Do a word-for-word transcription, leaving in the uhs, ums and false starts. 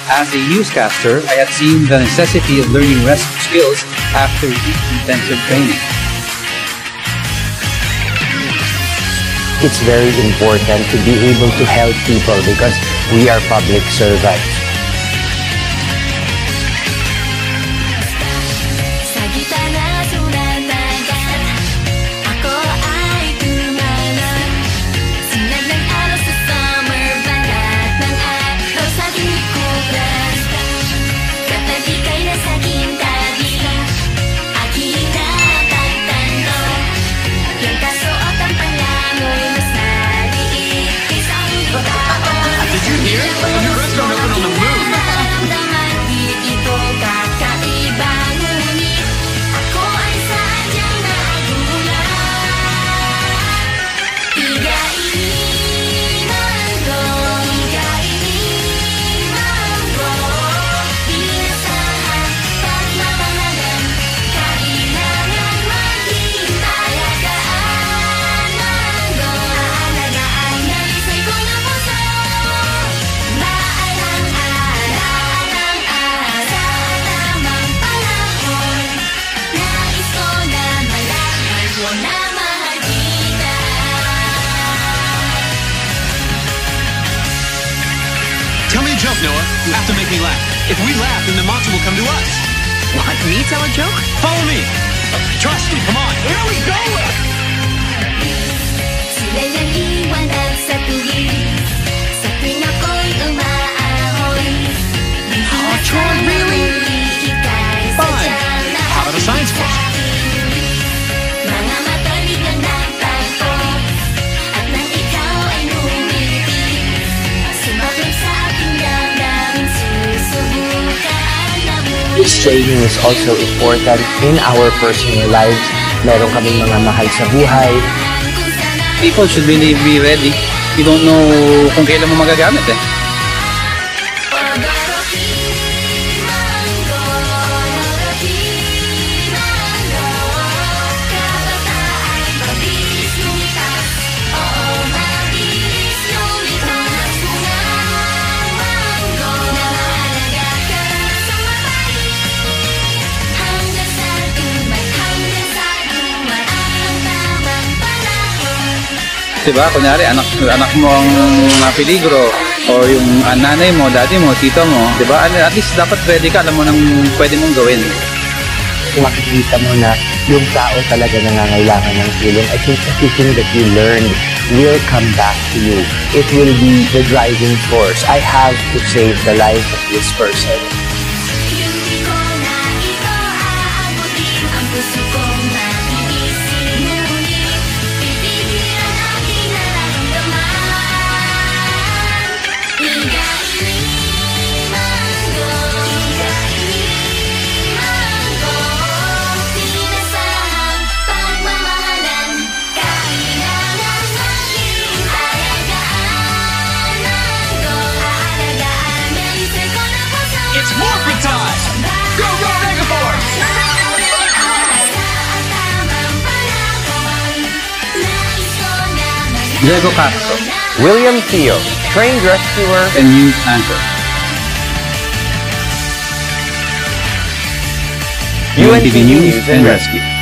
As a newscaster, I had seen the necessity of learning rescue skills after intensive training. It's very important to be able to help people because we are public servants. Tell me a joke, Noah. You have to make me laugh. If we laugh, then the monster will come to us. Want me tell a joke? Follow me. Uh, trust me, come on. Here we go! Oh, Troy, really? Fine. How about a science question? This training is also important in our personal lives. Meron kaming mga mahal sa buhay. People should really be ready. You don't know kung kailan mo magagamit eh. Diba? Kunyari, anak, anak mo ang napiligro o yung uh, nanay mo, daddy mo, tito mo, diba? At least dapat ready ka, alam mo nang pwede mong gawin. Makikita mo na yung tao talaga nangangailangan ng tulong. I think everything that you learned will come back to you. It will be the driving force. I have to save the life of this person. It's Morphin time! Go, go, Megaforce! Diego Castro. William Theo, trained rescuer And news anchor. U U N N T V News and Rescue.